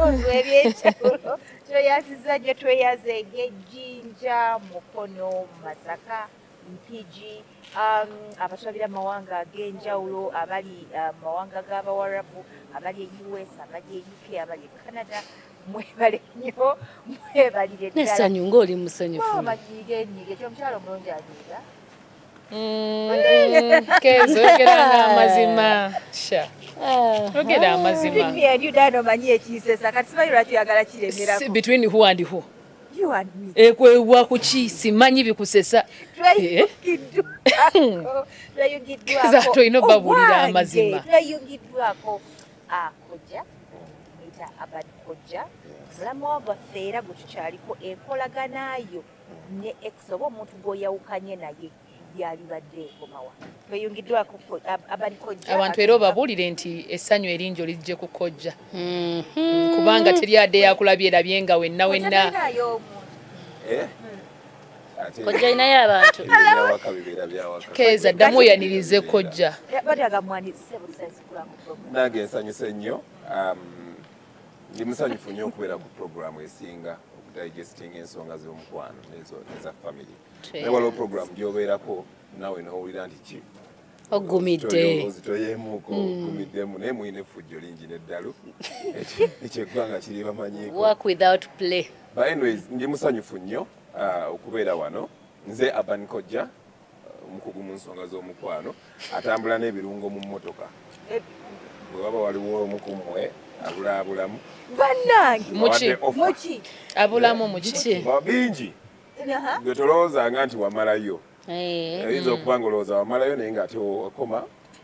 ebirowoozo eby'enjawulo tweyaziza nnyo tweyaze ng'Ejjinja, Mukono, Masaka, Mpigi, abatwalira amawanga ag'enjawulo abali mawanga g'Abawarabu, abali e US, abali e UK, abali e Canada, mwebale nnyo, mwebalire ddala. N'essanyu ng'oli musanyufu. Manyiige ekyomukyalo omulungi anyiiga. Kezo ogeranga amazima. Sha. Ogera amazima. Dano manyi ekisesa kati simanyi lwaki oyagala kiremerako. Between who and who? You and me. Ekwewa kuki simanyi bikusesa. Twayungiddwako. Tolina babulira amazima. Twayungiddwako akojja. Eta abadikojja. Mulamu wabaffe era gwe tukyaliko enkolaganayo ne ex oba omuntu gw'oyawukanye naye byalibadde ekomawa. Twayungiddwako abadikojja. Abantu era obabuulire nti essanyu eringi olijje ku kojja. Kubanga teryadde yakulabye erabye nga wenna. Kojja inayo abantu. Keeza ddamu oyanirize kojja. Nange nsanyuse nnyo. Ndi musanyufu nnyo okubeera ku programu esinga okudigesting ensonga z'omukwano neza family. Naye waliwo programu gy'obeerako naawe n'owulira nti ki ogumidde ozitoyeemuuko ogumiddemu naye muyina effujjo lingi n'eddalu ekyeggwanga kiri bamanyiiko. Work without play. But anyways, ndi musanyufu nnyo okubeera wano. Nze Urban Kojja, omukugu mu nsonga z'omukwano, atambula n'ebirungo mu mmotoka. Bwe waba waliwo omu ku mmwe abulaabulamu. Bannange. Muki? Abulamu muki? Bingi. Gwe tolowoozanga nti wamalayo. Oyinza okuba nga olowooza wamalayo naye ng'ate okoma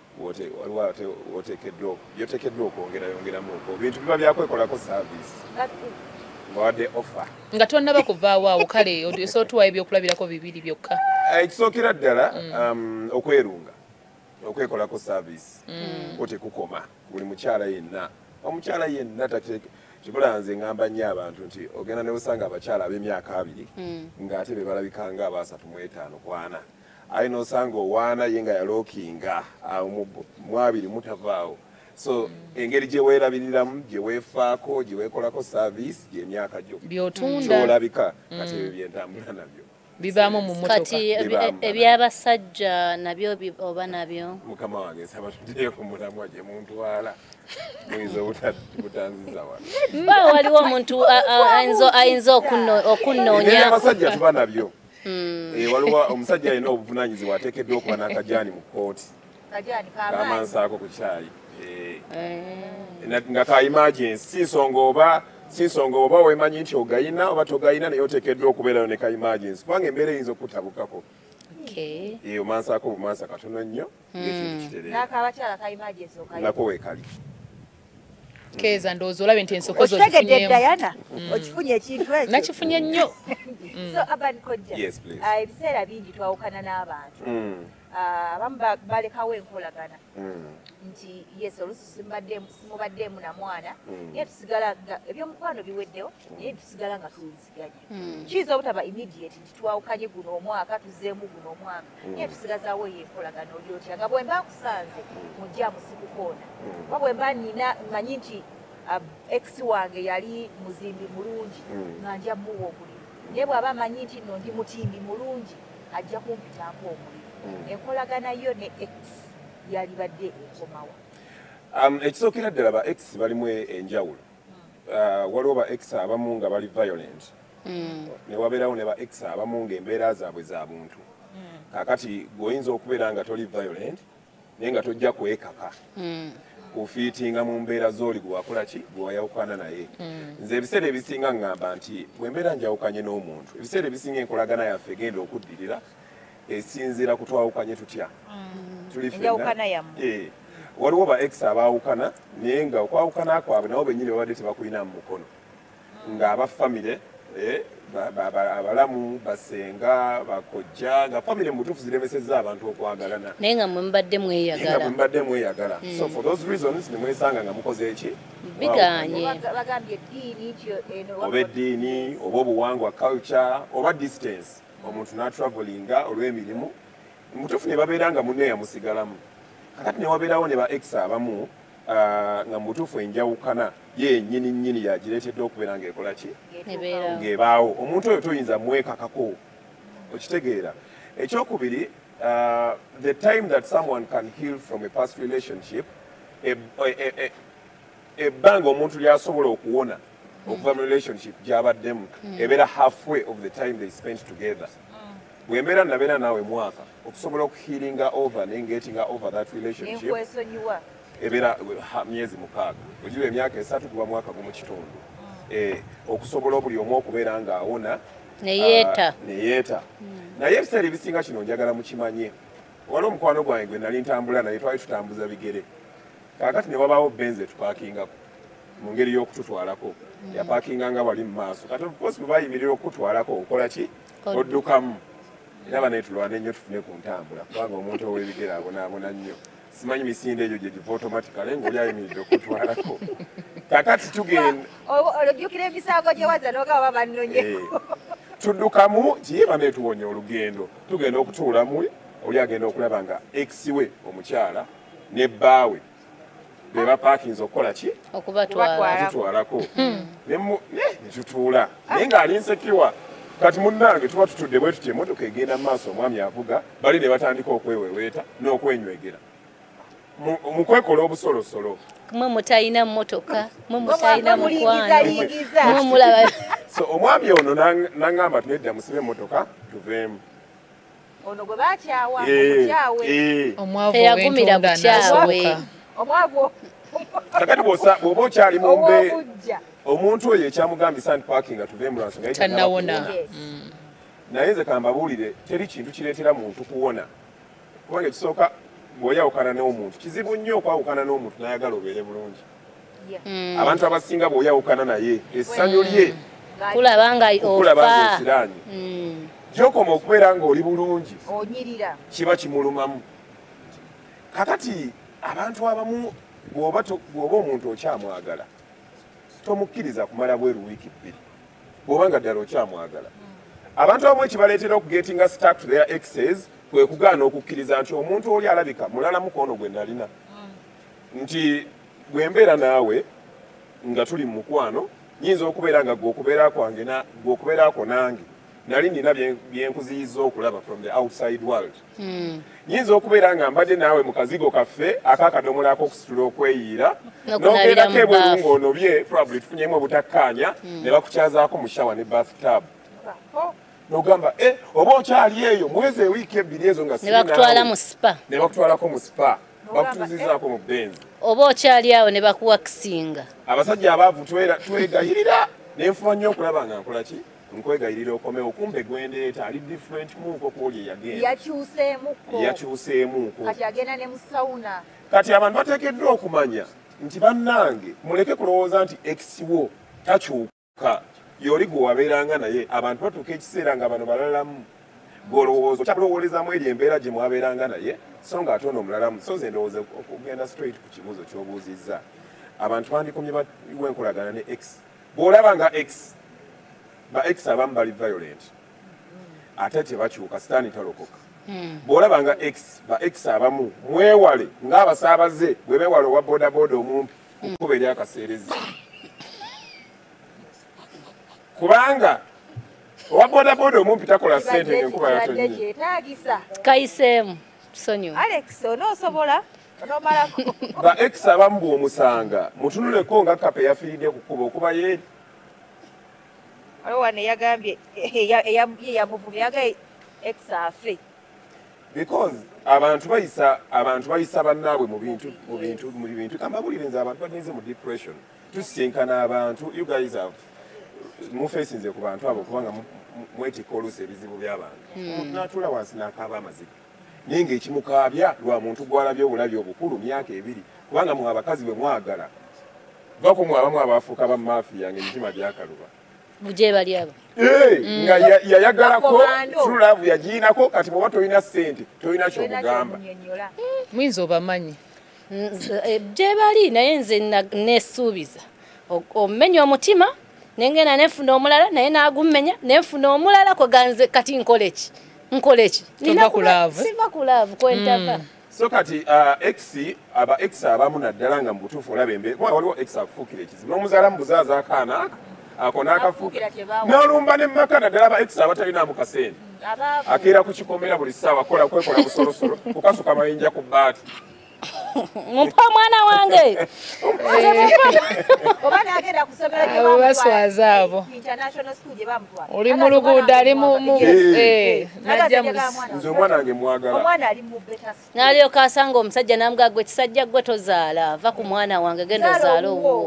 yoteekeddwa okwongeramu bintu biba byakwekolako saavisi. Bawadde offer. Nga tonnaba kuvaawo awo kale osootuwayo ebyokulabirako bibiri byokka. Ekisookera ddala okwerunga okwekolako saavisi otekukoma buli mukyala yenna. Omukyala yenna kibula nze ngamba nnyo abantu nti ogenda ne osanga abakyala ab'emyaka 2 ng'ate be balabika nga aba 35 ku 4. Ayi n'osanga owaana ye nga yalookinga mu 2 mutavaawo. So engeri gye weerabiriramu gye weefaako gye weekolako saavisi gy'emyaka gyo by'otunda ky'olabika kati ebyo byentambula nabyo bibaamu mu mmotoka. Kati eby'abasajja nabyo oba nabyo. Mukama wange nsaba tuddeyo ku mulamwa gye muntwala muyinza obutanziza wano. Waliwo omuntu ayinza okunnoonya. Abasajja tuba nabyo. Waliwo omusajja alina obuvunaanyizibwa ateekeddwa okuba n'akajaani mu kkooti. Kamansaako ku kyayi. Nga ka emergency si nsonga oba weemanyi nti ogayina oba togayina naye oteekeddwa okubeerayo ne ka emergency kubanga embeera eyinza okutabukako. Omansaako bumansa katono nnyo ng'ekintu kiterere. Nako weekali. Keeza ndowooza olabe nti ensokozo okitegedde Diana okifunye ekintu ekyo. Nakifunye nnyo. So Urban Kojja. Yes, please. Ebiseera bingi twawukana n'abantu. Abamu balekawo enkolagana. Nti yes oluusi simubaddeemu na mwana naye tusigala ebyomukwano biweddewo naye tusigala nga tuwuliziganya. Kiyinza obutaba immediate nti twawukanye guno omwaka tuzzeemu guno omwaka naye tusigazaawo eyo enkolagana oli otya nga bwe mba nkusanze mujjaamu sikukoona oba bwe mba nina manyi nti ex wange yali muzimbi mulungi nga nja muwa omulimu naye bw'aba amanyi nti nno ndi mutimbi mulungi ajja kumpitampo omulimu. Enkolagana yo ne ex yalibadde ekomawa. Ekisookera ddala ba ex balimu enjawulo. Waliwo ba ex abamu nga bali violent. Ne wabeerawo ne ba ex abamu ng'embeera zaabwe za buntu. Kaakati gweoyinza okubeera nga toli violent naye nga tojja kwekaka. Kufiitinga mu mbeera z'oli gwe wakola ki gwe wayawukana naye. Nze ebiseera ebisinga ngamba nti bwe mbeera njawukanye n'omuntu ebiseera ebisinga enkolagana yaffe egenda okuddirira esinziira ku twawukanye tutya. Waliwo ba ex abaawukana naye nga okwawukana kwabwe nabo bennyini babadde tebakulina mu mukono ng'aba famire abalamu basenga bakojja nga famire mu butuufu ziremesezza abantu okwagalana naye nga mwe mubadde mweyagala. So for those reasons ne mwesanga nga mukoze eki biganye oba eddiini oba obuwangwa culture oba distance omuntu n'atravelinga olw'emirimu mutuufu ne babeera nga munne yamusigalamu. Kakati ne wabeerawo ne ba ex abamu nga mutuufu enjawukana ye nnyini yagireetedde okubeera ng'ekola ki ng'ebaawo omuntu oyo toyinza mwekakako okitegeera ekyokubiri the time that someone can heal from a past relationship ebbanga omuntu lyasobola okuwona okuva mu relationship gy'abaddemu ebeera halfway of the time they spent together bwembeera nabeera naawe mwaka okusobola okuhealinga over nengetinga over that relationship ebeera myezi 6 ogiba emyaka 3 kuba mwaka gumu kitundu okusobola buli omu okubeera ng'awona neyeeta naye ebiseera ebisinga kino njagala mukimanye waliwo omukwano gwange gwe nali ntambula naye twali tutambuza bigere kaakati ne wabaawo benze tupakingako mu ngeri y'okututwalako yapakinganga wali mu maaso kati ofcourse bwe bayimirira okutwalako okola ki oddukamu era baneetulwana ennyo tufune ku ntambula kubanga omuntu ow'ebigere abonaabona nnyo simanyi misinde egyo gye giva automaticale ng'oli ayimiridde okutwalako kakati tugenda olujjukira emisango gye wazza n'ogaba bannonyeko tuddukamu kiye baneetuwonya olugendo tugenda okutuulamu oli agenda okulaba nga ex we omukyala ne bbaawe be bapaakinze okukola ki okubatwalako netutuula naye ng'ali nsekiwa kati munnange tuba tutudde bwe tutya emmotoka egenda mu maaso omwami avuga bali ne batandika okweweweeta n'okwenywegera mu kwekola obusolosolo mwe mutalina mmotoka mwe mutalina mukwano mwe mulaba so omwami ono n'aŋŋamba tunedda musibe emmotoka tuveemu ono gwe baakyawa omukyawe teyagumira bukyawe omwavu kakati bw'oba okyali mu mbeera omuntu oyo ekyamugambisa nti parking nga tuveemu lwa nsonga tannawona naye nze kambabuulire teri kintu kireetera muntu kuwona kubanga ekisooka bw'oyawukana n'omuntu kizibu nnyo okwawukana n'omuntu n'ayagala obeere bulungi abantu abasinga bw'oyawukana naye essanyu lye kulaba nga osiraanye gy'okoma okubeera ng'oli bulungi kiba kimulumamu kakati abantu abamu bw'oba omuntu okyamwagala tomukkiriza kumala bweru wiiki 2 bw'oba nga ddala okyamwagala abantu abamu ekibaleetera okugetinga stuck to their exes kwe kugaana okukkiriza nti omuntu oli alabika mulalamu koono gwe nalina nti bwe mbeera naawe nga tuli mu mukwano nyinza okubeera nga gweokubeerako nange nali nina byenkuziyiza okulaba from the outside world nyinza okubeera nga mbadde naawe mu kazigo kaffe akakadomola akokusitula okweyiira n'ogendako ebweru ng'onobye probably tufunyemu obutakkaanya ne bakukyazaako mu shawa ne bathtub n'ogamba oba okyali eyo mwezi ewiiki 2 ezo nga ne bakutwalako mu spa bakutuuzizaako mu benzi oba okyali awo ne bakuwakisinga abasajja abaavu twegayirira nenfuba nnyo okulaba nga nkola ki nkwegayirira okomewo kumbe gwendeeta ali different muuko kwoli eyagenda yakyuseemuko kati agenda ne mu sawuna kati abantu bateekeddwa okumanya nti bannange muleke kulowooza nti ex-wo takyuka yoli gwe wabeeranga naye abantu batuuka ekiseera nga bano balalamu golowooza okyalowoolezaamu eri embeera gye mwabeeranga naye so nga ate ono omulalamu so nze ndowooza okugenda straight ku kibuuzo ky'obuuzizza abantu bandikomye bwenkolagana ne ex bw'olaba nga ex ba ex abamu bali violent ate tebakyuka sitaani talokoka bw'olaba nga ex ba ex abamu mwewale ng'abasaabaze bwe beewale owa bodaboda omumpi okukuba eri akaseerezi kubanga owa bodaboda omumpi takola ssente ng'enkuba yatonye kayiseemu tusonyiwe Alex onoosobola onomalako ba ex abamu bw'omusanga mutunuleko nga kapa eyafiiridde ku kkuba okuba yeeri waliwo wano eyagambye yamuvumye yagaye ex afe because abantu bayisa bannaabwe mu bintu kambabulire nze abantu bagenze mu depression tusisinkana abantu you guys have mufeesinze ku bantu abo kubanga mwetikka oluusi ebizibu by'abantu omuntu n'atuula wansi n'akaaba amaziga naye ng'ekimukaabya lwa muntu gwalabye obulabi obukulu myaka 2 kubanga mwe abakazi bwe mwagala vako mwe abamu abaafuuka ba mafiya ng'emitima gyakaluba buje bali abo nga yayagalako true love yagiinako kati bw'oba tolina ssente tolina kyomugamba muyinza obamanyi buje bali naye nze nesuubiza omumenya omutima nengena nefuna omulala naye nagumenya nefuna omulala ko ganze kati nkoleki siva ku love kwentava so kati ex abamu naddala nga mu butuufu olaba embeera kuba waliwo ex akufuukira ekizibu n'omuzaala mu buzaaza akaana aka ako n'akafuukira n'olumba ne mumaka naddala aba ex abatalinamu kasente akeera ku kikomera buli ssaawa kwekola busolosolo kukasuka mayinja ku bbaati mumpa mwana wange oba n'agenda kusomera abo baswaza abo oli mu luguudo ali najja nze omwana wange mwagala omwana ali mu beta n'alyoka asanga omusajja n'amugaa gwe kisajja gwe tozaala va ku mwana wange genda ozaala owuwo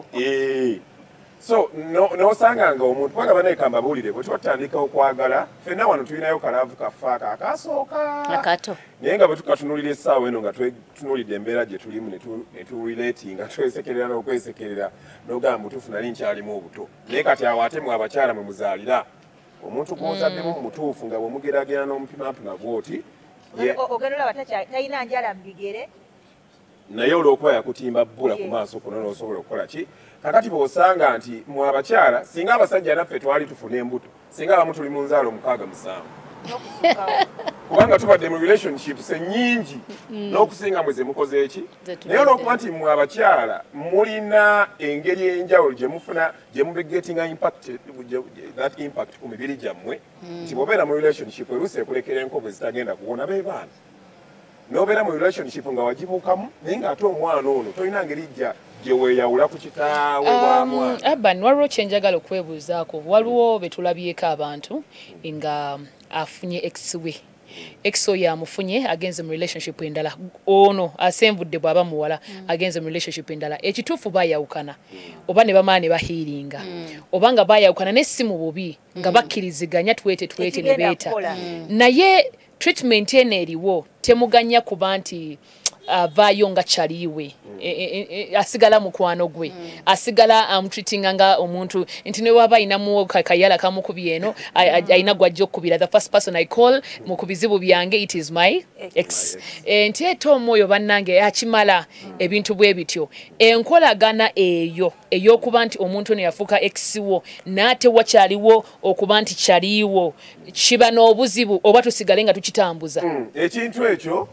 so nosanganga omuntu kubanga banekamba buulire bwe twatandika okwagala ffenna wano tulinayo kalaavu kaffaaka akasooka akato naye nga bwe tukatunulira essaawa eno nga tutunulidde embeera gye tulimu ne tulireetinga twesekerera n'okwesekerera n'ogamba mutuufu nali nkyalimu obuto naye kati awo ate mwe abakyala mwe muzaalira omuntu gw'ozaddemu mu mutuufu nga bw'omugeragera n'omupimapima bw'oti ogenda olaba talina njala mu bigere naye olw'okuba yakutimba bbula ku maaso kuno n'osobola okukola ki kakati bw'osanga nti mwe abakyala singa abasajja naffe twali tufuna embuto singa abamu tuli mu nzaalo 6-7 kubanga tubadde mu relationships ennyingi n'okusinga mweze mukoze eki naye olw'okuba nti mwe abakyala mulina engeri enjawulo gye mufuna gye mubegetinga that impact ku mibiri gyammwe nti bw'obeera mu relationship eruusi ekulekera enkobwe zitagenda kuwona be baana n'obeera mu relationship nga wagibuukamu naye ng'ate omwana ono tolina ngeri gyeweeyawula ku kitaawe wa mwana Aban waliwo kyenjagala okwebuuzaako waliwo betulabyeko abantu nga afunye ex we ex oyo amufunye agenze mu relationship endala ono asenvudde bw'aba muwala agenze mu relationship endala ekituufu bayawukana oba ne bamaa ne bahiiringa oba nga bayawukana n'essi mu bubi nga bakkiriziganya twete ne beeta naye treatment eno eriwo temuganya kuba nti avaayo nga kyaliiwe asigala mukwano gwe asigala amutreatinga nga omuntu nti ne waba ayinamu kayala kamukubye eno ayina gwajja okukubira the first person I call mu kubizibu byange it is my ex nti eto omwoyo bannange akimala ebintu bwe bityo enkolagana eyo ey'okuba nti omuntu ono yafuuka ex wo n'ate wakyaliwo okuba nti kyaliiwo kiba n'obuzibu oba tusigale nga tukitambuza ekintu ekyo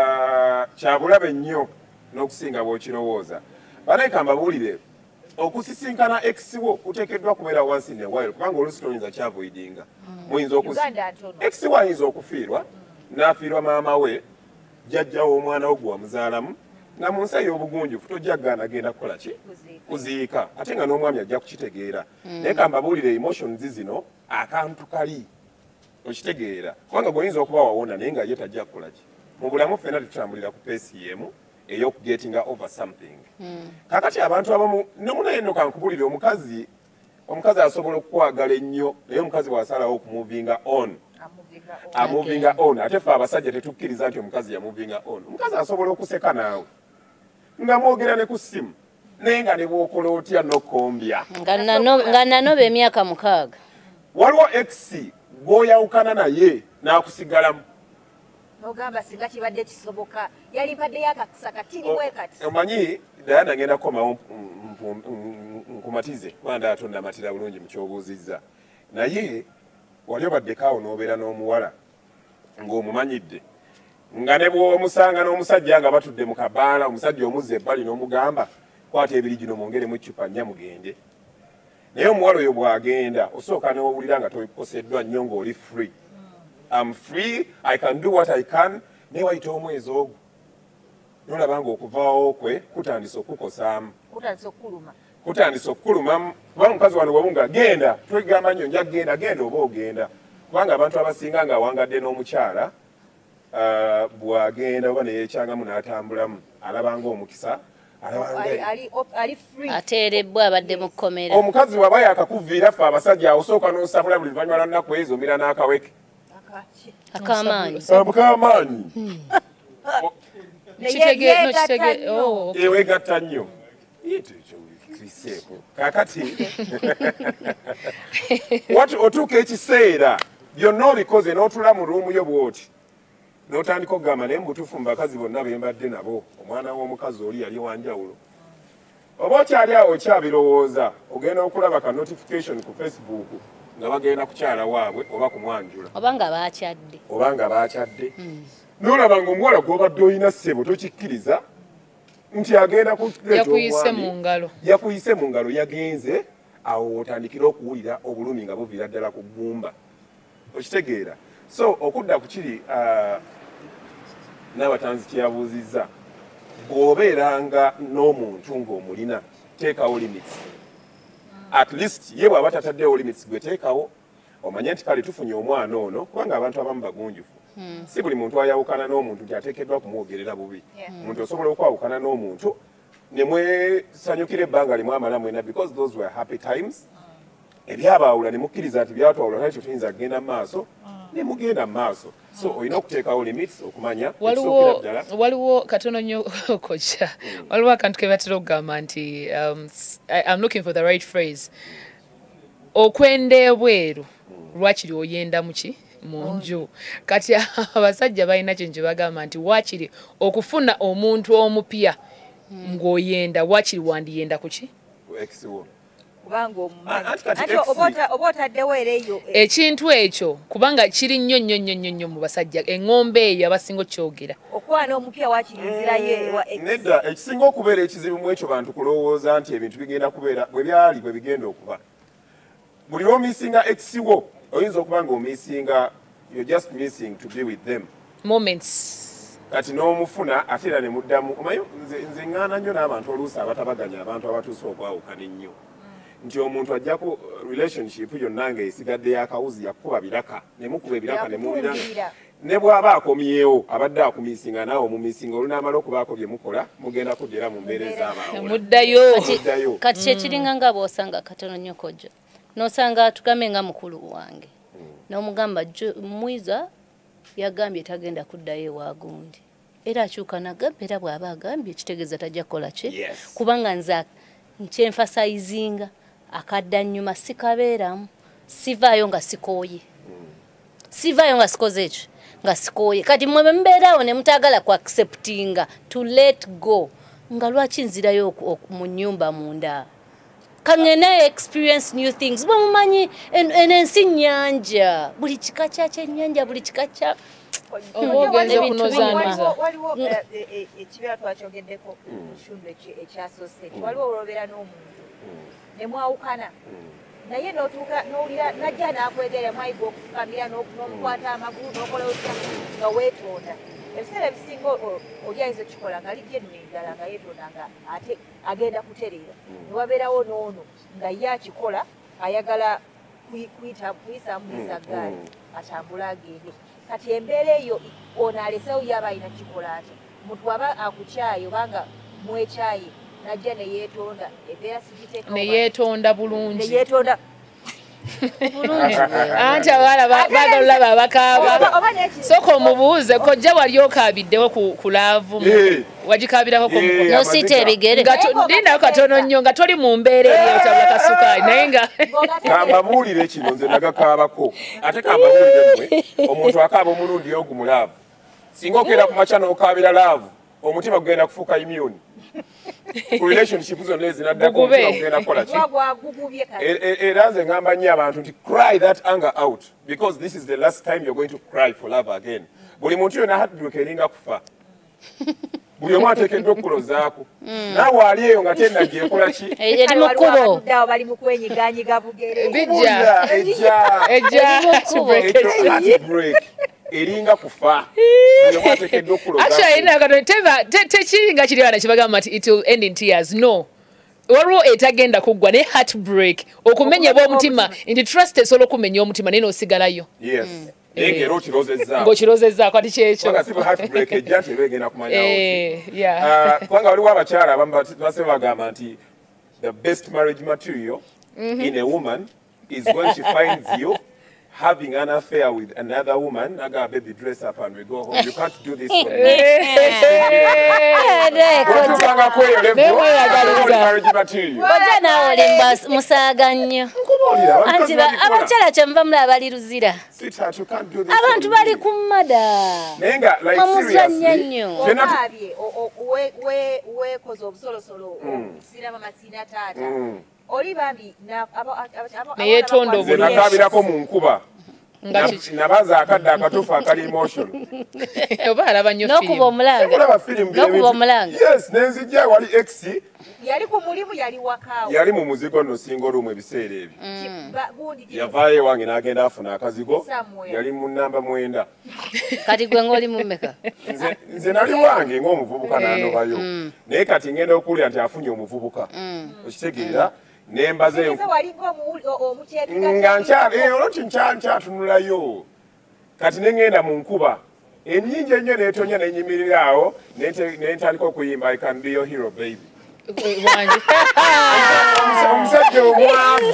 kyabulabe nnyo n'okusinga bw'okirowooza banekamba buulire okusisinkana ex wo kuteekeddwa kubeera once in a while kubanga oluusi toyinza kyavoidinga muyinza ex wo ayinza okufiirwa n'afiirwa maama we jjajja w'omwana wo gwe wamuzaalamu nga mu nsi ey'obugunjufu tojja kugaana agenda kukola ki kuziika ate nga n'omwami ajja kukitegeera naye kamba buulire emotions zino akantu kali okitegeera kubanga gweoyinza okuba wawona naye nga ye tajja kukola ki mu bulamu ffenna tutambulira ku peesi y'emu ey'okugetinga over something kakati abantu abamu nomunaye nno kankubulire omukazi asobola okukwagala ennyo naye omukazi bw'asalawo okumuvinga on amuvinga on ate ffe abasajja tetukkiriza nti omukazi yamuvinga on omukazi asobola okuseka naawe nga mwogera ne ku ssimu naye nga ne bw'okola otya n'okkombya nga nanoba emyaka 6 waliwo ex gw'oyawukana naye n'akusigalamu ogamba singa kibadde kisoboka yali mpaddeyo akasaka tiriwe kati omanyi Diana ngenda kukomawo nkumatize kubanda atonda amatira bulungi mu kyobuuzizza naye wali obaddekaawo n'obeera n'omuwala ng'omumanyidde nga ne bw'omusanga n'omusajja nga batudde mu kabaala omusajja omuzza ebbali n'omugamba kwata ebiri gino mwongeremu eccupa nnya mugende naye omuwala oyo bw'agenda osooka n'owulira nga tokoseddwa nnyo ng'oli free I'm free, I can do what I can. Ne wayita omwezi ogwo nolaba ng'okuvaawo kwe kutandisa okukosaamu kutandisa okukuluma kubanga mukazi wano wabunga genda twegamba nnyo nja genda oba ogenda kubanga abantu abasinga nga awangadde n'omukyala bw'agenda oba neyeekyangamu n'atambulamu alabanga omukisa ateerebbwa abadde mu kkomera omukazi waba yakakuviira ffe abasajja osooka n'osabula buli luvannyuma lwa nnaku ezo omira n'akaweke akamaanyi ewegatta nnyo kakati otuuka ekiseera byonna obikoze n'otula mu ruumu yo bw'oti n'otandika okugamba naye mubutuufu mu bakazi bonna be mbadde nabo omwana w'omukazi oli yali wanjawulo oba okyali awo okyabirowooza ogenda okulaba ka notification ku Facebook nga bagenda kukyala waabwe oba kumwanjula oba nga baakyadde nolaba ng'omuwala gw'obadde olina ssebo tokikkiriza nti agenda yakuyise mu ngalo yagenze awo otandikira okuwulira obulumi nga buviira ddala ku ggumba okitegeera so okudda ku kiri n'abatanzi kyeyabuuzizza bw'obeeranga n'omuntu ng'omulina teekawo limits at least ye bw'aba tataddewo limits gwe teekawo omanye nti kale tufunye omwana ono kubanga abantu abamu bagunjufu si buli muntu ayawukana n'omuntu nti ateekeddwa kumwogerera bubi omuntu osobola okwawukana n'omuntu ne mwesanyukira ebbanga limu amala mwena because those were happy times ebyabaawula ne mukkiriza nti byatwawula nakyo tuyinza kugenda mu maaso ne mugenda mu maaso so olina okuteekawo limits okumanya waliwo katono nnyo kocha waliwo akantu ke batera okugamba nti I'm looking for the right phrase okwenda ebweru lwakiri oyenda muki munju kati abasajja balina kye nje bagamba nti wakiri okufuna omuntu omupya ng'oyenda wakiri wandiyenda kuki ekintu ekyo kubanga kiri nnyo mu basajja eŋŋombe eyo abasinga okyogera nedda ekisinga okubeera ekizibu mu ekyo bantu kulowooza nti ebintu bigenda kubeera bwe byali bwe bigenda okuba buli lw'omisinga ekisiwo oyinza okuba ng'omisinga you're just missing to be with them moments kati n'omufuna ate era ne muddamu omanyi nze ŋŋaana nnyo n'abantu oluusi abatabaganya abantu abatuusa okwawukana ennyo nti omuntu ajjaku relationship yonna ng'esigadde yakawuzi yakuba biraka ne mukuba ebiraka ne muwuliranga ne bw'aba akomyewo abadde akumisinga naawe omumisinga olunaamala okubaako bye mukola mugenda kuddira mu mbeera ez'abaawula muddayo kati kyekiringa nga bw'osanga katono nnyo kojjo n'osanga tugambe nga mukulu wange n'omugamba mwiza yagambye tagenda kuddayo ewagundi era akyuka nagamba era bw'aba agambye kitegeeza tajja kukola ki kubanga nze nkyenfasayizinga akaddannyuma sikabeeramu sivaayo nga sikooye sivaayo nga sikoze ekyo nga sikooye kati mwe mubeerawo ne mutaagala ku acceptinga to let go nga lwaki nzirayo mu nnyumba munda kangene experience new things bamumanyi enensi nnyanja buli kika kyakyennyanja buli kika kya ogenza kunozaanuza waliwo ekibeera twakyogeddeko mu kitundu ekyasoseeti waliwo olwobeera n'omuntu ne mwawukana naye n'otuuka n'owulira najja n'akwegera mwayiga okufukamira n'omukwata amagulu n'okola otya nga weetonda ebiseera ebisinga oli ayinza okikola nga lijja enno eddala nga yeetonda nga ate agenda kutereera ne wabeerawo n'ono nga ye akikola ayagala kuyisaamu gaali atambula agende kati embeera eyo ono alesewo yaba alina kikola ate omuntu waba akukyaye obanga mwekyaye najja neyeetonda embeera sigiteeka neyeetonda bulungi neyeetonda anti abawala baagala olaba abakaaba soka omubuuze kojja wali okaabiddewo ku laavu wagikaabirako nosiita ebigere ndindawo katono nnyo nga toli mu mbeera eyo tabula kasukaali naye nga kambabuulire kino nze nagakaabako ate kambabuulire mmwe omuntu akaaba omulundi ogu mu laavu singa okeera ku makya n'okaabira laavu omutima gugenda kufuuka immune ku relationship zonna ezinaddako omutima gugenda kukola ki era nze ngamba nnyo abantu nti cry that anger out because this is the last time you're going to cry for love again buli muntu yonna heartbreak eringa kufa buli omu ateekeddwa okulozaako naawe ali eyo nga tennajja ekola ki eri mu kkubo bali mu kwenyiganyiga bugere bijja heartbreak eringa kufa tekiringa kiri wana kibagamba nti it will end in tears no waliwo etagenda kuggwa ne heartbreak okumenya bw'omutima nti trust esobola okumenya omutima naye n'osigalayo ng'okirozezzaako ati kyekyo kubanga waliwo abakyala abamu base bagamba nti the best marriage material in a woman is when she finds you having an affair with another woman, I got a baby dress up and we go home. You can't do this for me. abantu bali ku mmada wekoze obusolosolo siraba masina taata oli bambi neyetonda obulungi nakabirako mu nkuba nabaza akadde akatuufu akali emotion oba alaba nnyo n'okuba omulanga olaba firimu n'okuba omulanga yes nenzijja wali x yali ku mulimu yali wakaawo yali mu muzigo nno singa olumu ebiseera ebyo yavaayo ewange n'agenda afuna akazigo yali mu namba 9 kati gwe ng'oli mu mmeka nze nali wange ng'omuvubuka n'andobayo naye kati ngenda okuwulira nti afunye omuvubuka okitegeera nembaze nga olwoti nkyatunulayo kati neŋŋenda mu nkuba ennyingi ennyo neetonya nenyimirira awo nentandika okuyimba I can be your hero baby omusajja omwavu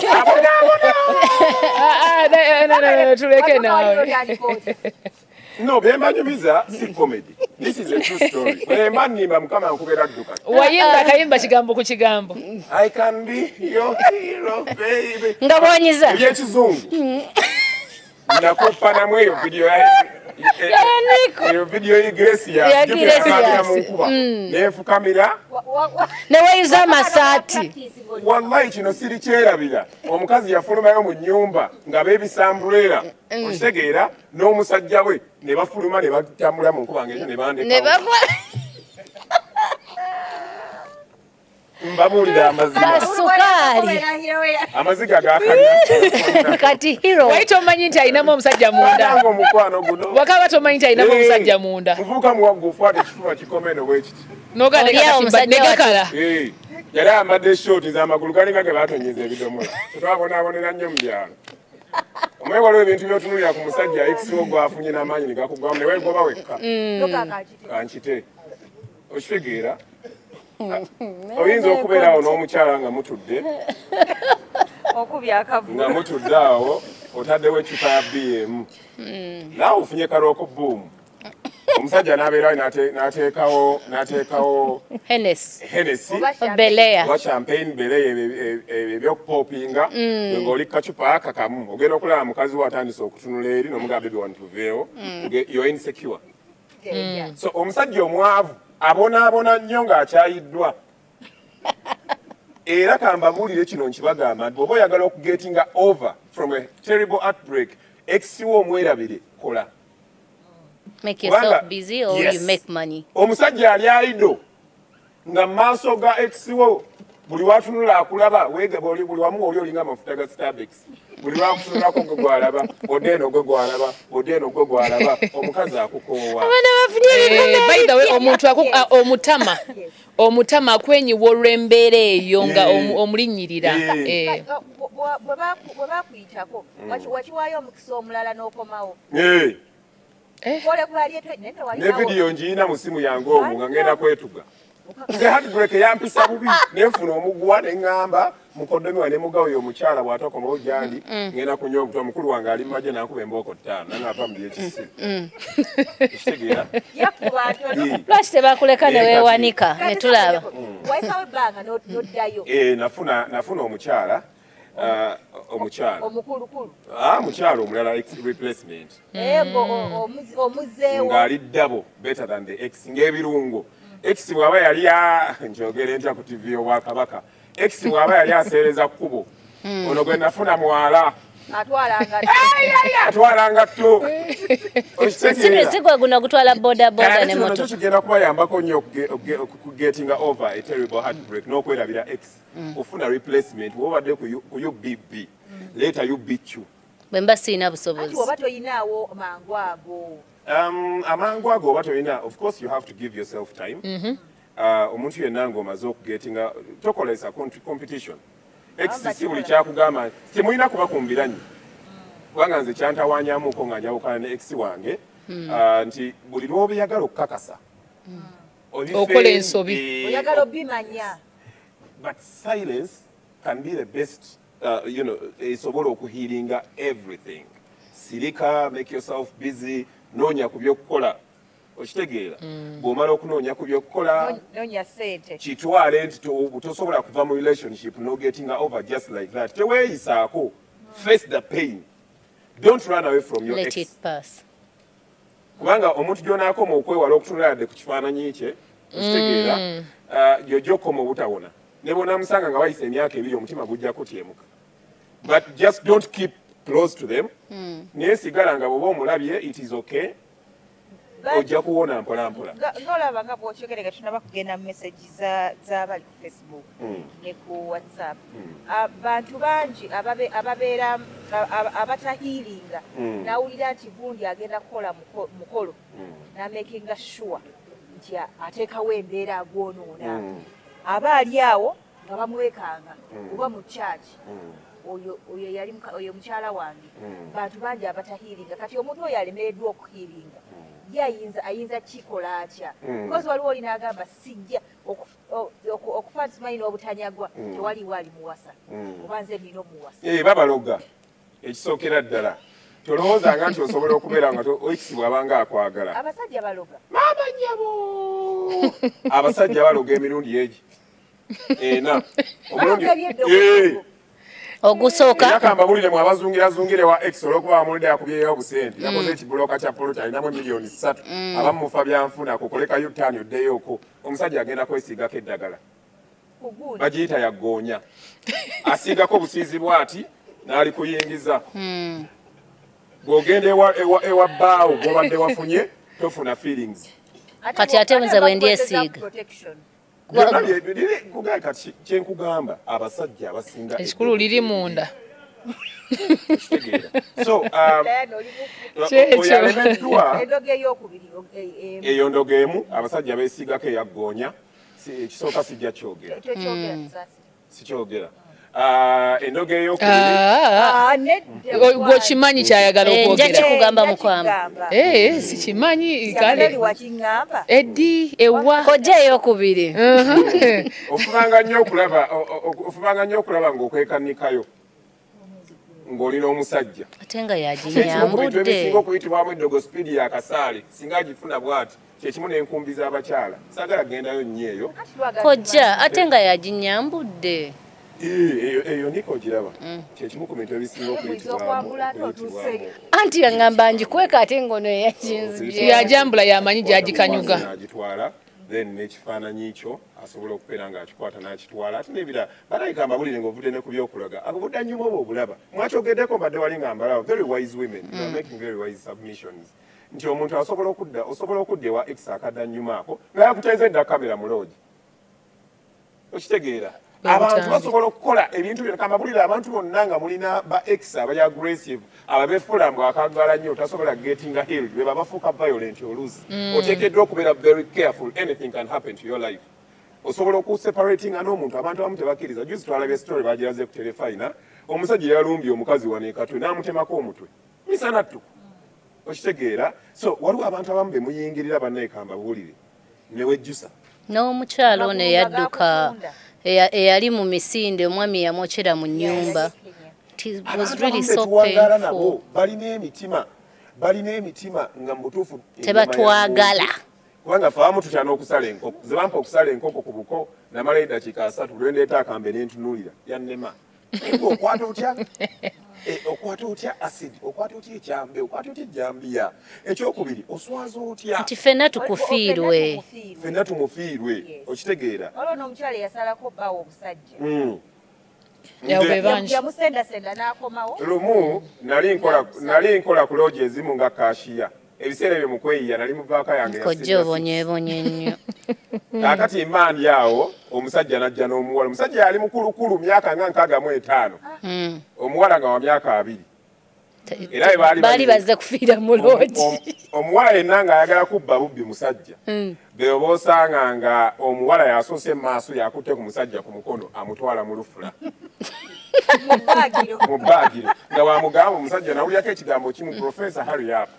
tuleke naawe no bembanyumiza si comedy this is a true story bemba nnimba mukama nkubera dduka wayimba akayimba kigambo ku kigambo I can be your hero baby nga bwanyiza ebyekizungu nakuppa namwe eyo video eyo video y'Iglesias mu nkuba neefukamira neweyuza amasaati wallahi kino siri kyerabira omukazi yafulumayo mu nnyumba nga beebisambulera okitegeera n'omusajja we ne bafuluma ne batambula mu nkuba ng'ekyo ne bandekawo mbabuulira sukaali amaziga gakalya kati hero wali tomanyi nti alinamu omusajja munda omukwano guno wakaba tomanyi nti alinamu omusajja munda muvubuka muwagufu ate ekifuba kikomeno bwekiti negakala yali ambadde shoti z'amagulu galinga ge baatonyeza ebidomola tetwabonaabonera nnyo mu byalo omanye waliwo ebintu byotunulira ku musajja exo gwafunye n'amaanyi negakugwamu neweegoba wekka kankite okitegeera oyinza okubeera awo n'omukyala nga mutudde nga mutudde awo otaddewo ecupa ya BM naawe ofunye karooko buumu omusajja n'abeerawo n'ateekawo Hennessy oba champagne beleya ebyokupopinga ng'oli kacupa akakamu ogenda okulaba mukazi we atandise okutunula eri n'omugamba bebi wantuveewo you're insecure so omusajja omwavu abonaabona nnyo ng'akyayiddwa era kambabuulire kino nkibagamba nti bw'oba oyagala okugetinga over from a terrible outbreak exiwo omwerabire kola omusajja ali aido nga mu maaso ga exiwo buli watunula akulaba buli wamu oli olinga amafuta ga Starbucks buli wakutunulako gwe gwalaba odde eno gwe gwalaba odde eno gwe gwalaba omukazi akukoowa by the way omuntu omutama akwenyiwa olw'embeera eyo nga omulinnyirira bwe bakuyitako wakiwaayo omukisa omulala n'okomawo ne vidiyo ngiina mu simu yange omwo nga ngenda kwetuga nze heartbreak yampisa bubi nenfuna omuguwa neŋŋamba mukoddomi wa ne mugawo yo omukyala bw'atakomawo gyali ngenda kunywa omutwe mukulu wange ali mumagye nankuba embooko 5 nanava mu byekisimu ekitegeera lwaki tebakuleka ne weewanika ne tulaba nafuna omukyala mukyala omulala replacement ng'ali double better than the ex ng'ebirungo X bw'aba yali njogere ntya ku TV y'Obwakabaka X bw'aba yali aseereza kkubo ono gwe nafuna mwala atwalanga tto sigwe guno gutwala bodaboda ne moto kigenda kubayambako nnyo okugetinga over a terrible heartbreak n'okwerabira X ofuna replacement wobadde ku UBB later you beat you bwe mba siina busobozi oba toyinaawo mangu ago amangu ago oba toyina of course you have to give yourself time omuntu yenna ng'omaze okugetinga tokolesa competition XCC buli kyakugamba temulina kuba kumbiranyi kubanga nze kyantawanyamuko nga njawukana ne X wange nti buli lw'obyagala okukakasa okola ensobi oyagala obimanya but silence can be the best esobola okuhealinga everything sirika make yourself busy noonya ku by'okukola okitegeera bw'omala okunoonya ku by'okukola kitwale nti tosobola kuva mu relationship no getting over just like that teweeyisaako face the pain don't run away from your let ex it pass kubanga omuntu gy'onaakoma okwewala okutunula yadde ku kifaananyi kye okitegeera gy'ojjokoma obutawona ne bonamusanga nga wayisa emyaka 2 omutima gujja kutyemuka but just don't keep close to them naye sigala nga bwoba omulabye it is okay ojja kuwona mpola mpola ng'olaba nga bw'okyogerega tunaba kugenda mu message z'abali ku Facebook ne ku WhatsApp bantu bangi ababeera abatahiiringa n'awulira nti gundi agenda kukola mukolo n'amakinga sure nti ateekawo embeera agwonoona aba ali awo nga bamwekanga oba mu kyaki oyo mukyala wange bantu bangi abatahiiringa kati omuntu oyo alemereddwa okuhiiringa ye ayinza kikola atya because waliwo olina agamba sijja okufa simanyi n'obutanyagwa tewaliwo ali muwasa oba nze nina omuwasa babaloga ekisookera ddala tolowoozanga nti osobola okubeera nga x bw'abanga akwagala abasajja baloga maama nnyabo abasajja baloga emirundi egi ena ogusooka yakamba bulire mu abazungirazungire wa x olwokuba amulidde yakubyeyo obusente yakoze ekibuloka kya poloti alinamu miliyoni 3 abamu mufa byanfuna kukoleka yutani oddeyooko omusajja agenda kwesiigako eddagala bagiyita yaggoonya asiigako obusiizi bwati n'ali kuyingiza bw'ogenda ewa bbaawo gw'obadde wafunye tofuna feelings kati ate nze bwe ndyesiiga kati kyenkugamba abasajja abasinga ekikulu liri munda so oyalemeddwa eyo ndogo emu abasajja beesiigako eyaggoonya ekisooka sijja kyogera sikyogera endogo ey'okubiri kyayagala okwogera nja kikugamba mukwamba sikimanyi kale eddi ewa kojja ey'okubiri ofubanga nnyo okulaba ng'okwekanikayo ng'olina omusajja ate nga ebintu yaginyambudde ebisinga okuyitibwamu eddogo sipiidi yakasaale singa agifuna bw'ati kyekimu n'enkumbi z'abakyala saagala gendayo nnyo eyo kojja ate nga yaginyambudde eyo ndiko ogiraba kyekimu ku bintu ebisinga okuyitibwamu anti yaŋŋamba ngikweka ate ngono yakinzibye yajambula yamanyi gyagikanyuga n'agitwala then n'ekifaananyi kyo asobola okubeera ng'akikwata n'akitwala ate n'ebirala banayigamba bulire ng'ovudde ne ku byokulaga obuddannyuma oba obulaba mwakyogeddeko mbadde wali nga mbalawo very wise women are making very wise submissions nti omuntu osobola okudda ewa x akaddannyuma ako nga yakuteezedda kamera mu loogi okitegeera abantu basobola okukola ebintu bino kamabulire abantu bonna nga mulina ba x abali aggressive ababeefula mbw akagala nnyo tasobola gettinga hill be babafuuka violent oluusi oteekeddwa okubeera very careful anything can happen to your life osobola okuseparatinga n'omuntu abantu abamu tebakkiriza juzi twalabye story bagiraze ku telefayina omusajja yalumbye omukazi wanekatwe n'amutemako omutwe misanattu okitegeera so waliwo abantu abamu be muyingirira bannaekamba buwulire newejjusa n'omukyalo ono eyadduka eyali mu misinde omwami yamwokyera mu nnyumba balina emitima nga mubutuufu tebatwagala kubanga faamu tutya n'okusala enkoko zebampa okusala enkoko ku buko namala eddakiika 3 lwendeeta akambe nentunuulira yannema okwata otya okwata otya acid okwata otya ekyambe okwata otya ejjambiya ekyokubiri oswaza otya nti ffenna tukufiirwe ffenna tumufiirwe okitegeera olwo n'omukyala yasalako bbaawo obusajja yamusendasenda n'akomawo lumu nali nkola ku loogi ezimu nga kashiya ebiseera ebyo mu kweyiya nali muvaaka yange kojja obonyeebonye nnyo kaakati mmaandi awo omusajja n'ajja n'omuwala omusajja yali mukulukulu myaka nga 65 omuwala nga wa myaka 2 era baali bazze kufiira mu loogi omuwala yenna ng'ayagala kubba bubbi musajja beoba osanga nga omuwala yasoose mu maaso yakutte ku musajja ku mukono amutwala mu lufula mu bbaagiro nga wamugamba omusajja nawulyako ekigambo kimu Professor Harry up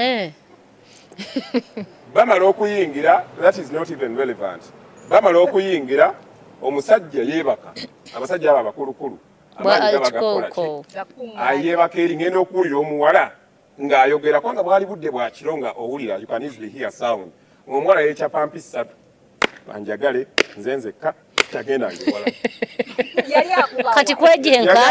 bamala okuyingira that is not even relevant bamala okuyingira omusajja yeebaka abasajja abo abakulukulu ayeebaka eri ngenda okuwulira omuwala ng'ayogera kubanga bwali budde bwa kiro nga owulira you can easily hear sound omuwala yeekyapa mpi 3 banjagale nze nzekka tagenda ngewala kati kweje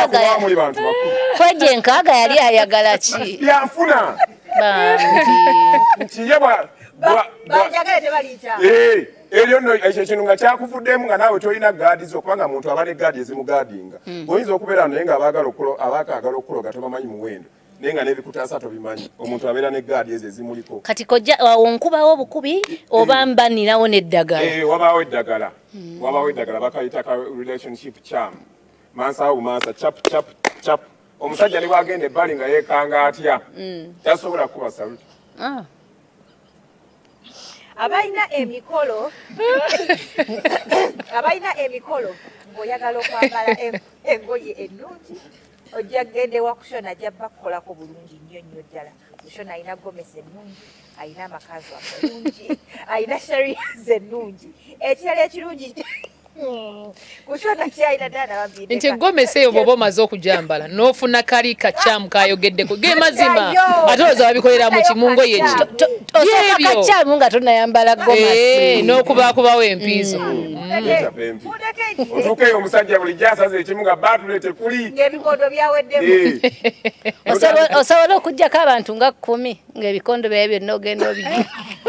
enkaaga yali ayagala ki yanfuna bambi nti ye banjagale tebalijja Eryo nno ekyo kintu nga kyakuvuddemu nga naawe tolina gaadi zokubanga muntu aba ne gaadi ezimugaadinga. Oyinza okubeera naye nga abaagala okuloga tobamanyi muwendo. Naye nga n'ebikutaasa tobimanyi. Omuntu abeera ne gaadi ezo ezimuliko. Kati kojja onkubawo obukubi oba mbanirawo n'eddagala. Wabaawo eddagala. Wabaawo eddagala bakayita ka relationship charm. Mansa bumansa chap. Omusajja ne bwagenda ebbali nga yeekanga atya. Tasobola kuba saluti. Abalina emikolo ng'oyagala okwambala engoye ennungi ojja kgenda ewa kushona ajja bakukolako bulungi nnyo ddala. Kushona alina gomesi ennungi, alina amakazi amalungi, alina sharias ennungi. Ekirala ekirungi kushona kyalina ddala nabambidde. Nti gomesi eyo bw'oba omaze okujambala n'ofuna kali kacaamu kayogeddeko ge mazima ate olowooza babikolera mu kimungo yekyo. Osooka kacaamu nga tonayambala gomasi. N'okubaakubawo empiizo. Otuukeyo omusajja bulijjo asaze ekimu nga baatulete kuli. Ng'ebikondo byaweddemu. Osobola okuggyako abantu nga 10 ng'ebikondo byayo byonna ogenda obijja.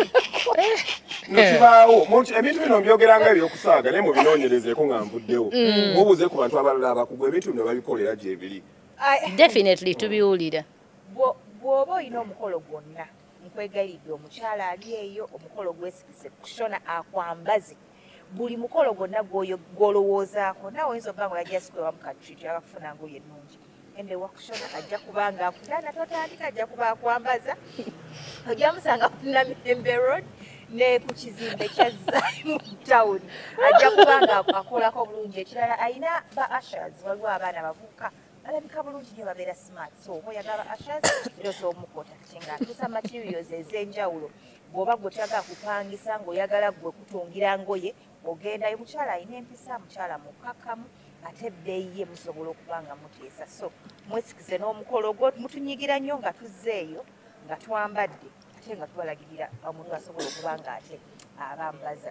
Nekibaawo ebintu bino mbyogeranga ebyokusaaga naye mubinoonyerezeeko nga nvuddewo. Mubuuze ku bantu abalala abakugu ebintu bino babikolera gyebiri. Definitely tubiwulira. Bw'oba olina omukolo gwonna nkwegayiridde omukyala ali eyo omukolo gwesikise kushona akwambaze. Buli mukolo gwonna gw'olowoozaako naawe oyinza okuba nga yajja sikwewamu katriiti yakakufuna ngoye ennungi. Ende wakushona ajja kubanga akudana totandika ajja kuba akwambaza. Ojja musanga ku Namirembe Road ne ku kizimbe kya Zion Town. Ajja kubanga akolako bulungi. Ekirala alina ba ushers waliwo abaana bavubuka balabika bulungi nnyo babeera smart. So oba oyagala ba ushers era osobola omukota kati ng'atuusa materials ez'enjawulo. Bw'oba gwe toyagala kupangisa ng'oyagala gwe kutungira ngoye ogendayo. Mukyala alina empisa, mukyala mukakamu ate ebbeeyi ye musobola okuba nga muteesa. So mwesikize n'omukolo gwo mutunyigira nnyo nga tuzzeeyo nga twambadde ate nga tubalagirira omuntu asobola okuba nga ate abambaza.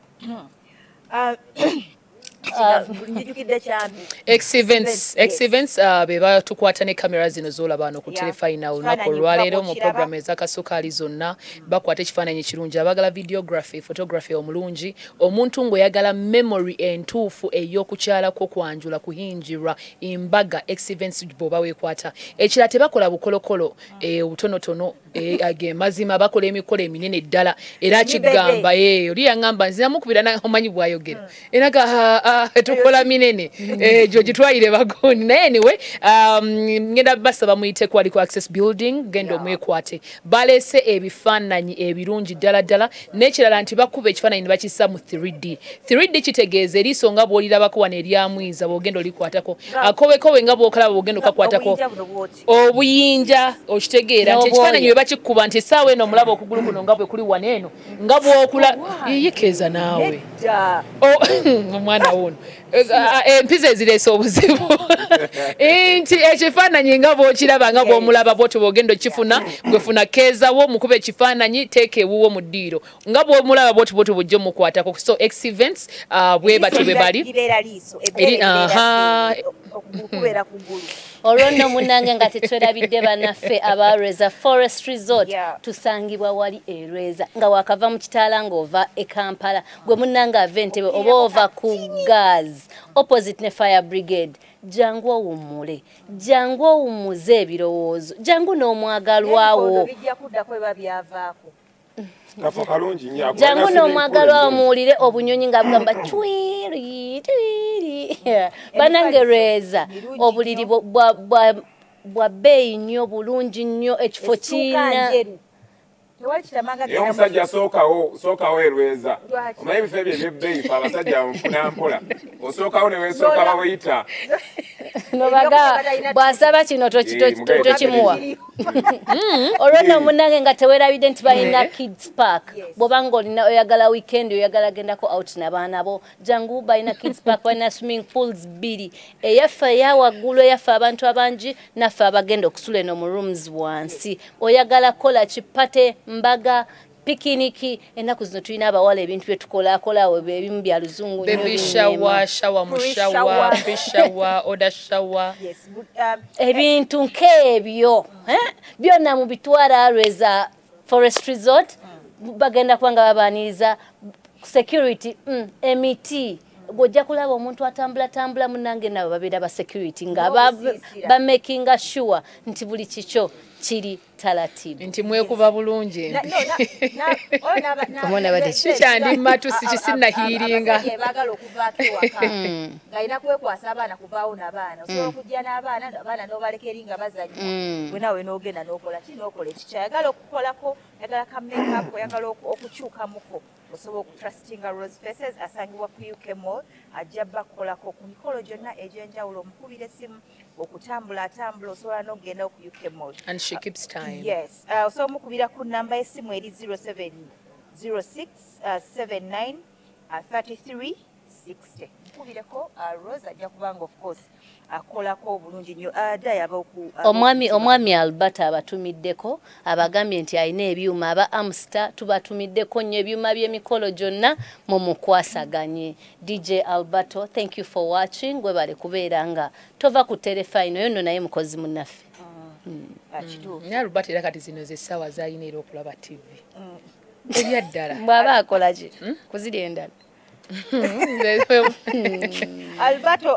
X-Events be batukwata ne kamera zino z'olaba wano ku telefayina olunaku olwaleero mu programu ez'akasukaali zonna bakwata ekifaananyi kirungi abagala videography photography omulungi omuntu ng'oyagala memory entuufu ey'okukyalako kwanjula kuhinjirwa embaga X-Events bw'oba weekwata ekira tebakola bukolokolo obutonotono ge mazima bakola emikolo eminene ddala era kigamba oli yaŋŋamba nzinamukubira omanyi bw'ayogera era tukola minene jo gitwayire bagoni naye anyway ngenda basaba muyite kwali ku Access Building genda omwekwate balese ebifaananyi ebirungi ddala n'ekirala nti bakuba ekifaananyi ne bakissa mu 3D kitegeeza eriiso nga bw'olirabako wano eryamwiza bw'ogenda olikwatako akowekowe nga bw'okalaba bw'ogenda okakwatako obuyinja okitegeera nti ekifaananyi bwe bakikuba nti essaawa eno omulaba okugulu kuno nga bwe kuli wano eno nga bw'okula yikeeza naawe omwana wuno empiza ezireese obuzibu nti ekifaananyi nga bw'okiraba nga bw'omulaba bw'oti bw'ogenda okifuna gwefuna keezawo mukuba ekifaananyi teeka ewuwo mu ddiiro nga bw'omulaba bw'oti bw'ojja omukwatako so X-Events bwe batyo bwe bali olwo nno munnange nga tetwerabidde bannaffe aba Rweza Forest Resort tusangibwa wali e Rweza nga wakava mu Kitaala ng'ova e Kampala gwe munnange ava Entebbe oba ova ku Gaz opposite ne Fire Brigade jangu owummule jangu owummuze ebirowoozo jangu n'omwagalwawo jangu n'omwagalwawo muwulire obunyonyi nga bugamba twiri bannange Rweza obuliri bwa bbeeyi nnyo bulungi nnyo ekifo kiina omusajja sookawo e Rweza omanyi ebifo ebyo ebyebbeeyi fe abasajja mufuna mpola osookawo ne weesooka baweyita nobaga bw'asaba kino tokimuwa olwo nno munnange nga teweerabidde nti balina kids park bw'oba nga olina oyagala weekend oyagala gendako out n'abaana bo jangu balina kids park balina swimming pools 2 eyaffe eyawaggulu eyaffe abantu abangi naffe abagenda okusula eno mu rooms wansi oyagala kola kipate mbaga pikiniki ennaku zino tulina abawala ebintu bye tukolaakolaawo ebimu bya luzungu ebintu nk'ebyo byonna mu bitwala Rweza Forest Resort bagenda kuba nga babaaniriza security emiti gojja kulaba omuntu atambula munange nabo babeera ba security nga ba making sure nti buli kicho kiri talatibu nti mwekuba bulungi omwana bade kikyandi matu sikisinna hiiringa bagala okuvaako ewaka ng'alina kwekwasa abaana kuvaawo n'abaana osobola okujja n'abaana n'obaleka eri nga bazannya gwe naawe n'ogenda n'okola ki n'okola ekikya yagala okukolako yagala ka makeup yagala okukyukamuko osobola okutrustinga Rose Faces asangibwa ku UK Mall ajja bakolako ku mikolo gyonna egy'enjawulo omukubira essimu okutambula osobola n'okugenda ku UK Mall and she keeps time. Yes osobola omukubira ku namba y'essimu eri 0706 79 33 60 mukubireko Rose ajja kubanga of course akolako obulungi nnyo dayaba omwami Albert abatumiddeko abagambye nti alina ebyuma aba Amster tubatumiddeko nnyo ebyuma by'emikolo gyonna mu mukwasaganye DJ Alberto thank you for watching gwe bale kubeera nga tova ku telefine yo nno naye mukozi munnaffe ne Albert era kati zino zessaawa zalina era okulaba TV ebyaddala bw'aba akola ki kuziri endala Alberto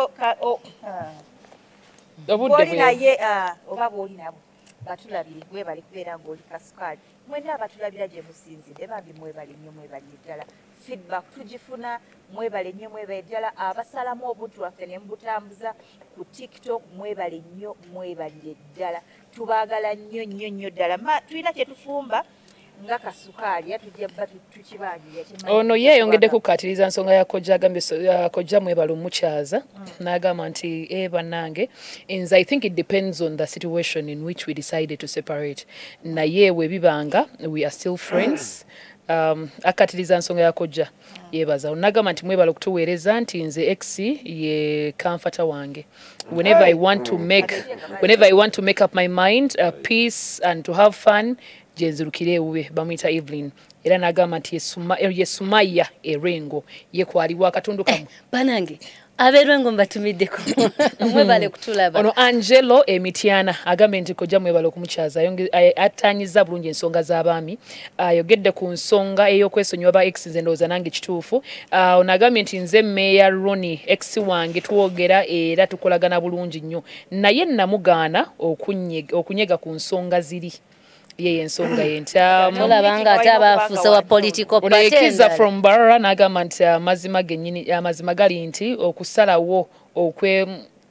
obudde naye oba bw'oli nabo batulabire gwe bali kubeera ng'oli kasukaali mwena abatulabira gye musinzidde bambi mwebale nnyo mwebale ddala feedback tugifuna mwebale nnyo mwebale ddala abasalamu obuddu waffe ne mubutambuza ku TikTok mwebale nnyo mwebalire ddala tubaagala nnyo ddala tulina kye tufumba nga kasukaali yatujja tukibanjira ono yeeyongedde kukkatiriza nsonga ya kojja agambye kojja mwebala omukyaza n'agamba nti bannange nze I think it depends on the situation in which we decided to separate naye we bibanga we are still friends akkatiriza nsonga ya kojja yeebaza onagamba nti mwebala okutuweereza nti nze ex ye kamfata wange whenever I want to make up my mind peace and to have fun jenzirukire ewe bamuyita Evelyn era n'agamba nti ye Sumaya Erengo ye kwaliwa akatundu kamu banange abeerengo mbatumiddeko mwebale kutulaba ono Angelo Emitiana agambe nti kojja mwebale okumukyaza atanyiza bulungi ensonga z'abaami ayogedde ku nsonga ey'okwesonyiwa ba ex nze ndowooza nange kituufu ono agambye nti nze Meya Ronnie ex wange twogera era tukolagana bulungi nnyo naye namugaana okunyega ku nsonga ziri yeye ensonga yenta olabanga ate abafuuse wa political party ekiza from Barra n'agamba nti amazima gennyini amazima gali nti okusalawo okwe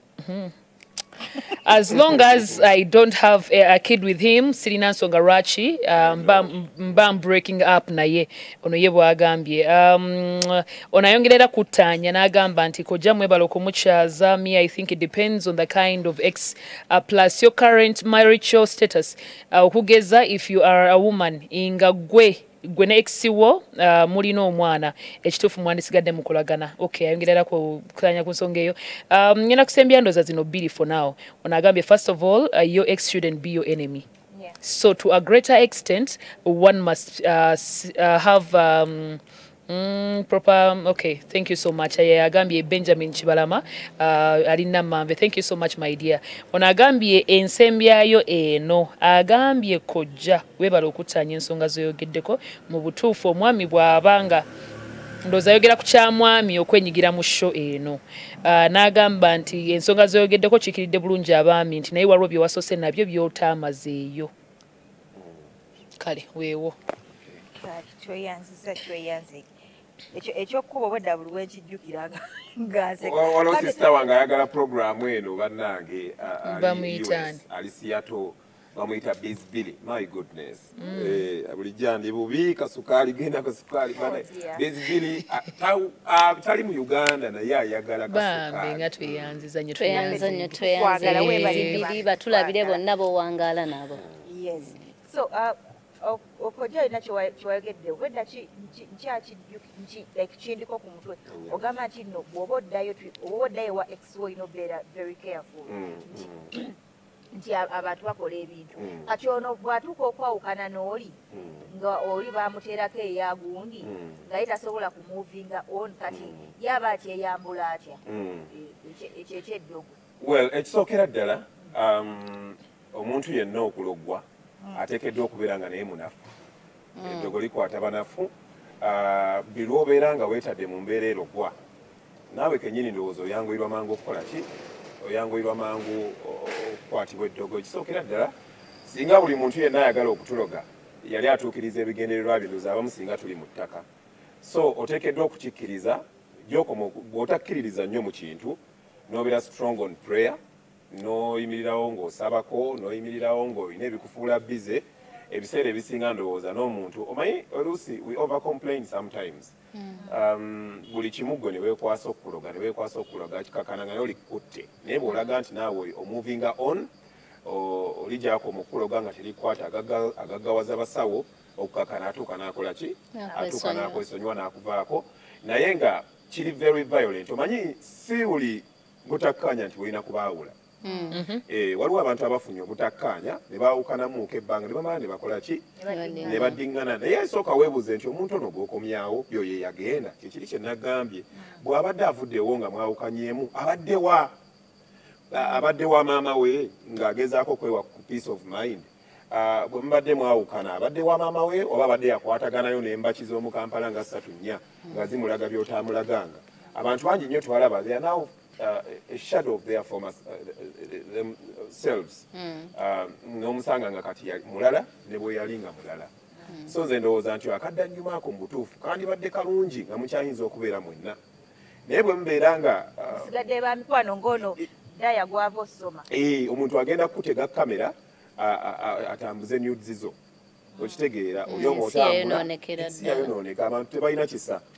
as long as I don't have a kid with him sirina nsonga lwaki mba breaking up naye ono ye bwagambye ono ayongerera kuttaanya n'agamba nti kojja mwebala okumukyaza me I think it depends on the kind of ex plus your current marital status okugeza if you are a woman inga gwe ne exiwo mulina omwana ekituufu mwandisigadde mukolagana okay ayongerera kutanya ku nsonga eyo ngenda kusembya ndoza zino bbiri for now ono agambye first of all your ex shouldn't be your enemy so to a greater extent one must have proper okay thank you so much agambye Benjamin Chibalama alina mambe thank you so much my dear ono agambye ensembyayo eno agambye kojja webala okutanya ensonga zoyogeddeko mu butuufu omwami bw'abanga ndoza yogera ku kyamwami okwenyigira mu show eno n'agamba nti ensonga zoyogeddeko kikiridde bulungi abaami nti naye waliwo bye wasose nabyo by'otaamazeeyo kale weewo tweyanziza ekyokuba obwedda buli wenkijjukiraga ngaze waliwo sisita wange ayagala programu eno bannange bamuyitani ali Seattle bamuyita Bizbilly my goodness bulijja ndi bubi kasukaali genda kasukaali Bizbilly tali mu Uganda naye ayagala bambi nga tweyanziza nnyo tweyanziza batulabire bonna bowangaala nabo yes so okojja alina kyewayogedde obwedda kindiko ku mutwe ogamba nti nno bw'oba oddayo ewa ex olina obeera very careful nti abantu bakola ebintu kati ono bw'atuuka okwawukana n'oli nga oli bamuteerako eyagundi ngaye tasobola kumuvinga on kati yaba atyeyambula atya ekyo ekyeddogo well ekisookera ddala omuntu yenna okuloggwa ateekeddwa okubeera nga naye munafu eddogo likwata banafu bilwobeera nga weetadde mu mbeera erogwa naawe kennyini ndowooza oyanguyirwa mangu okukola ki oyanguyirwa mangu okukwatibwa eddogo kisookera ddala singa buli muntu yenna ayagala okutuloga yali atuukiriza ebigendererwa bye abamu singa tuli mu ttaka so oteekeddwa okukikkiriza bw'otakkiririza nnyo mu kintu n'obeera strong on prayer n'oyimirirawo ng'osabako n'oyimirirawo ng'olina ebikufuula bize ebiseera ebisinga ndowooza n'omuntu omanyi oluusi we over complain sometimes buli kimuggo ne weekwasa okuloga kikakana nga nolikkutte naye bw'olaga nti naawe omovinga on olijako mukuloga nga terikwata agaggawaza basawo okukakana atuuka n'akola ki atuuka n'akwesonyiwa n'akuvaako naye nga kiri very violent omanyi si buli butakkanya nti olina kubaawula waliwo abantu abafunye obutakkaanya ne baawukanamuuka ebbanga ne bamala ne bakola ki ne baddiŋŋana naye esooka weebuuze nti omuntu ono gw'okomyawo byo ye yagenda kyekiri kye nagambye bw'abadde avuddewo nga mwawukanyemu abadde wa maama we ng'agezaako kwewa ku peace of mind bwe mubadde mwawukana abadde wa maama we oba abadde yakwataganayo n'embaki z'omu Kampala nga 3-4 nga zimulaga by'otaamulaganga abantu bangi nnyo twalaba they are now a shadow of their former themselves n'omusanga nga kati mulala ne bwe yali nga mulala so nze ndowooza nti akaddannyuma ako mu butuufu kandibadde kalungi nga mukyayinza okubeera mwenna naye bwe mubeera nga sigadde ba mikwano ng'ono daya gwava osoma omuntu agenda kukutega kamera atambuze nudes zo okitegeera oli oba otambula si yayonooneka abantu tebalina kisa